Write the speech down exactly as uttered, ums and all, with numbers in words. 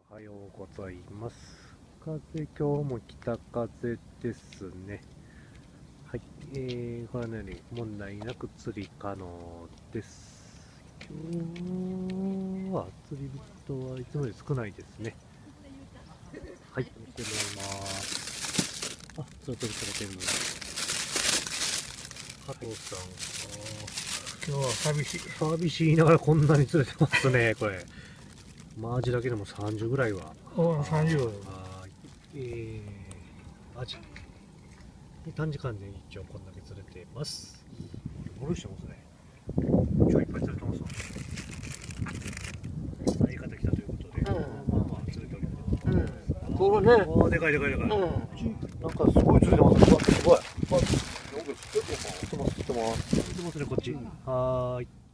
おはようございます。風、今日も北風ですね。はい、えー、ご覧のように問題なく釣り可能です。今日は釣り人はいつもより少ないですね。はい、見てもらいます。あ、釣り取りされてる。加藤さん、 今日は寂しい。 寂しいながらこんなに釣れてますね、これ。マアジだけでもさんじゅうぐらいは。 おさんじゅう。 はい、えー、アジ。短時間で一応こんだけ釣れています。ゴルフしてますね。今日いっぱい釣れてますわ。相方来たということで、うん、まあまあ釣れております。うん、これね。ああ、でかいでかいでかい。うん、なんかすごい釣れてますね。すごい。釣ってます、釣ってます。釣ってますね、こっち。はーい。